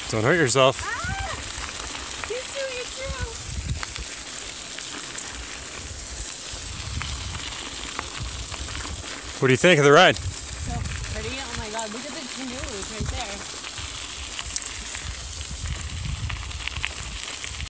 Don't hurt yourself. He's doing it too. What do you think of the ride? So pretty. Oh my god, look at the canoes right there.